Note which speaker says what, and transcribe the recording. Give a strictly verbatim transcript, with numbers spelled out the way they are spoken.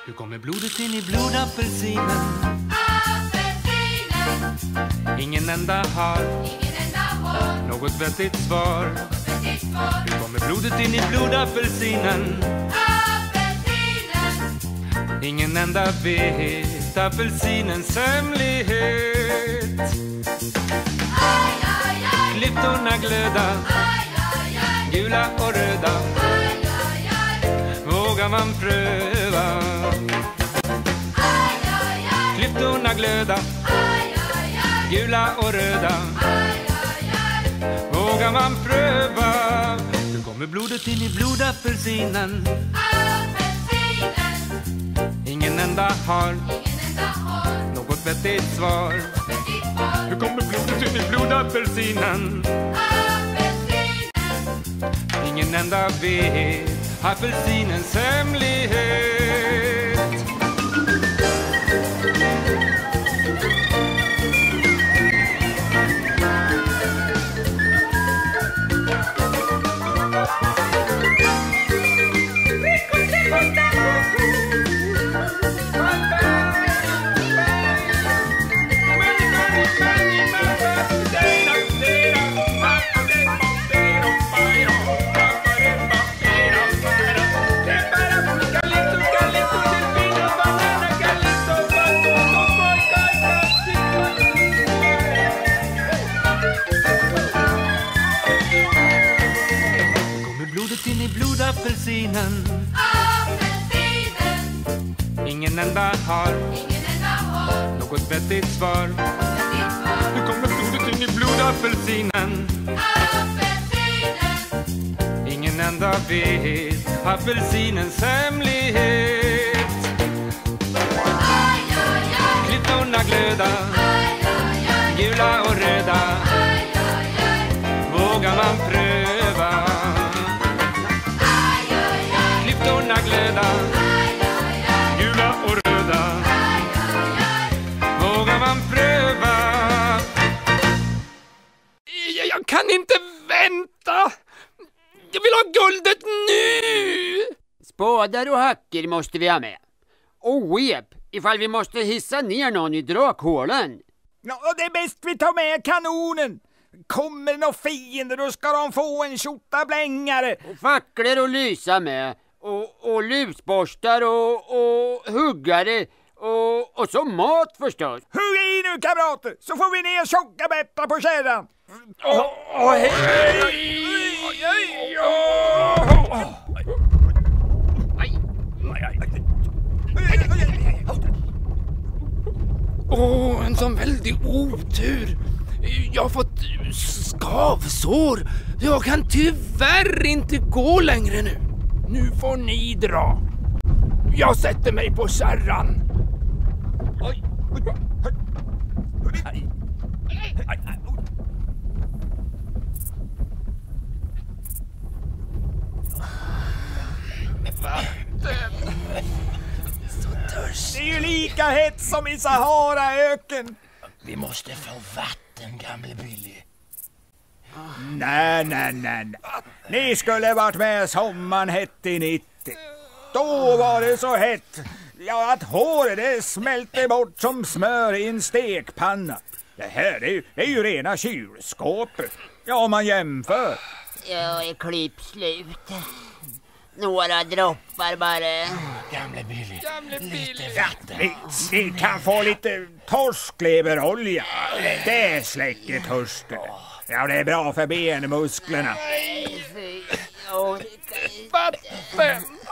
Speaker 1: Hur kommer blodet in i blodapelsinen? Apelsinen. Ingen enda har, Ingen enda har något vettigt svar. Något vettigt svar. Hur kommer blodet in i blodapelsinen? Apelsinen. Ingen enda vet apelsinens hemlighet. Aj, aj, aj. Klyftorna glöda, aj, aj, aj. Gula och röda, aj, aj, aj. Vågar man pröva? Aj, aj, aj. Klyftorna glöda, aj, aj, aj. Gula och röda, aj, aj, aj. Vågar man pröva? Nu kommer blodet in i blodapelsinen. Apelsinen. Ingen enda har, Ingen enda har något vettigt svar. Vettigt svar. Nu kommer blodet in i blodapelsinen. Apelsinen. Ingen enda vet apelsinens hemlighet. Apelsinen. Apelsinen. Ingen enda har, Ingen enda har något vettigt svar. Vettigt svar. Nu kommer blodet in i blodapelsinen. Apelsinen. Ingen enda vet apelsinens hemlighet. Aj, aj, aj. Klyftorna glöda, aj, aj, aj. Gula och röda, aj, aj, aj. Vågar man pröva? Klyftorna glöda, aj, aj, aj. Gula och röda, aj, aj, aj. Vågar man pröva?
Speaker 2: Jag, jag kan inte vänta. Jag vill ha guldet nu.
Speaker 3: Spadar och hacker måste vi ha med. Och rep ifall vi måste hissa ner någon i drakhålen.
Speaker 4: Ja, det är bäst vi tar med kanonen. Kommer några fiender då ska de få en tjottablängare.
Speaker 3: Och facklor och lysa med. Och, och lusborstar och, och huggare och, och så mat förstås.
Speaker 4: Hugg i nu kamrater, så får vi ner tjocka bättra på kärran.
Speaker 2: Åh, åh, hej! Åh, en sån väldig otur. Jag har fått skavsår. Jag kan tyvärr inte gå längre nu. Nu får ni dra. Jag sätter mig på kärran. Oj. Vatten. Så törstig.
Speaker 4: Det är ju lika hett som i Saharaöken.
Speaker 2: Vi måste få vatten, gamle Billy.
Speaker 4: Nej, nej, nej, nej. Ni skulle varit med sommaren hett i nittio. Då var det så hett. Ja, att håret det smälte bort som smör i en stekpanna. Det här det är, ju, det är ju rena kylskåpet. Ja, om man jämför.
Speaker 3: Ja, är klipp slut. Några droppar bara.
Speaker 2: Gamle Billy. Gamle Billy.
Speaker 4: Ni, ni kan få lite torskleverolja. Det släcker törsten. Ja, det är bra för benmusklerna.
Speaker 3: Nej, fy. Jag orkar inte.
Speaker 2: Vatten.